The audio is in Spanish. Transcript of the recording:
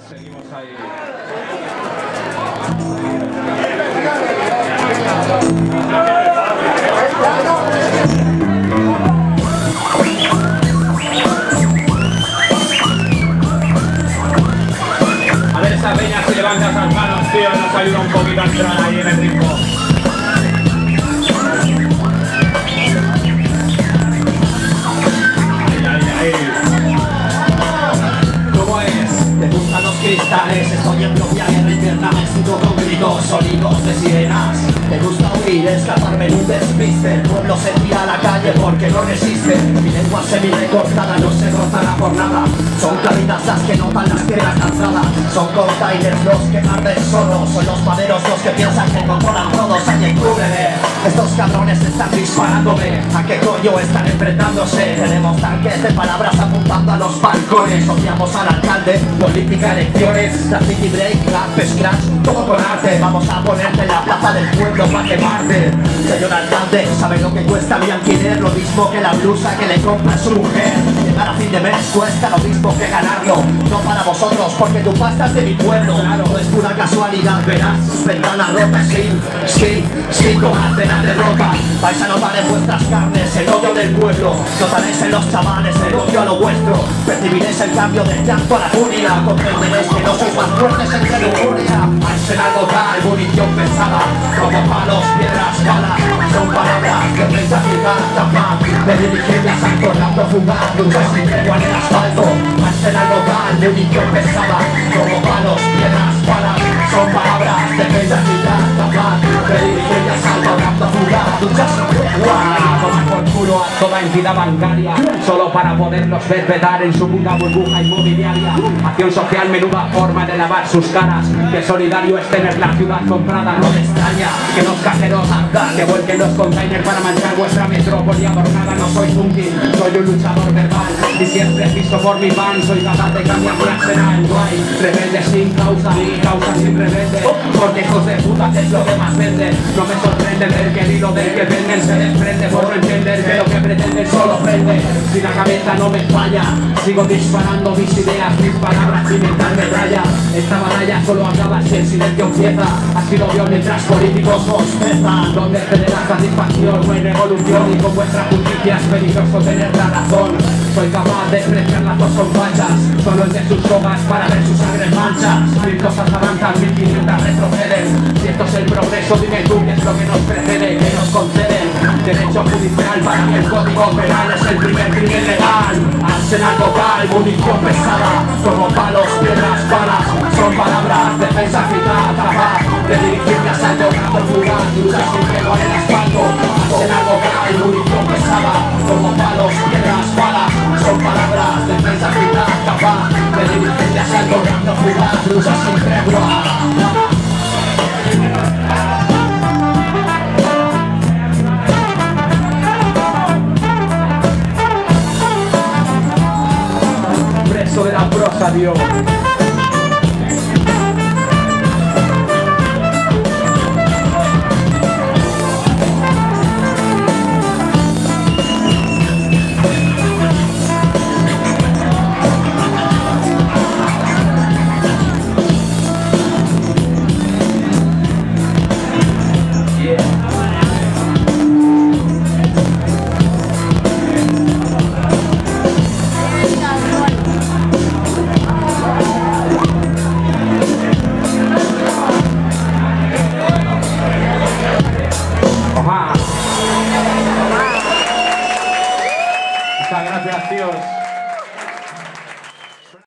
Seguimos ahí. A ver esa peña si levanta esas manos, tío, nos ayuda un poquito a entrar ahí en el ritmo. Cristales, estoy en propia guerra interna, me sigo con gritos, sonidos de sirenas. Me gusta huir, escaparme en un despiste. El pueblo se tira a la calle porque no resiste. Mi lengua semi-recortada no se cortará por nada. Son claritas las que notan las piedras cansadas. Son containers los que arden solos. Son los maderos los que piensan que controlan todos. Alguien cúbreme, estos cabrones están disparándome. ¿A qué coño están enfrentándose? Tenemos tanques de palabras apuntando a los balcones. Odiamos al alcalde, política, elecciones, graffiti break, rap, scratch, todo con arte. Vamos a ponerte en la plaza del pueblo para quemarte. Señor alcalde, ¿sabe lo que cuesta mi alquiler? Lo mismo que la blusa que le compra su mujer. Llegar a fin de mes cuesta lo mismo que ganarlo. No para vosotros, porque tu pasta es de mi pueblo. Claro, no es pura casualidad, verás ventanas rotas, sin tomarte la derrota. Vais a notar en vuestras carnes el odio del pueblo. Notaréis en los chavales el odio a lo vuestro. Percibiréis el cambio del llanto a la furia. Comprenderéis que no sois más fuertes entre lujuria. Arsenal local, munición pesada, como palos, piedras, balas. Son palabras que mensajitas tapan de diligencias al corrupto fugaz. Luchas sin tregua en el asfalto. Arsenal local, munición pesada, como palos, piedras, balas. Son palabras que mensajitas tapan de diligencias al corrupto fugaz. Luchas sin tregua. Tomar por culo a toda entidad bancaria, solo para poderlos ver petar en su puta burbuja inmobiliaria. Acción social, menuda forma de lavar sus caras. Que solidario es tener la ciudad comprada. No me extraña que los cajeros que vuelquen los containers para manchar vuestra metrópoli adornada. No soy funky, soy un luchador verbal y siempre visto por mi pan. Soy capaz de cambiar mi arsenal. No hay rebelde sin causa, ni causa sin rebelde. Porque hijos de puta es lo que más vende. No me sorprende ver que el hilo del que venden se desprende. Por no entender que lo que pretenden solo prende. Si la cabeza no me falla, sigo disparando mis ideas, mis palabras sin mental medalla. Esta batalla solo acaba si el silencio empieza. Así lo veo mientras políticos bostezan. Donde genera satisfacción no hay revolución. Y con vuestra justicia es peligroso tener la razón. Soy capaz de despreciar las dos son fachas. Solo el de sus sogas para ver su sangre en manchas. Mil cosas avanzan, 1500 retroceden. Si esto es el progreso, dime tú qué es lo que nos precede, que nos conceden. Derecho judicial, para mí el código penal es el primer crimen legal. Arsenal local, munición pesada, como palos, piedras, balas. Son palabras, defensa eficaz, trabajar, de dirigirme a salto, rato, fugaz, luchas sin tregua en el asfalto. Arsenal local, munición pesada, como palos, piedras, balas. Son palabras, defensa eficaz, capaz, de dirigirme a salto, rato, fugaz, luchas sin tregua. De la prosa, Dios. Muchas gracias, tíos.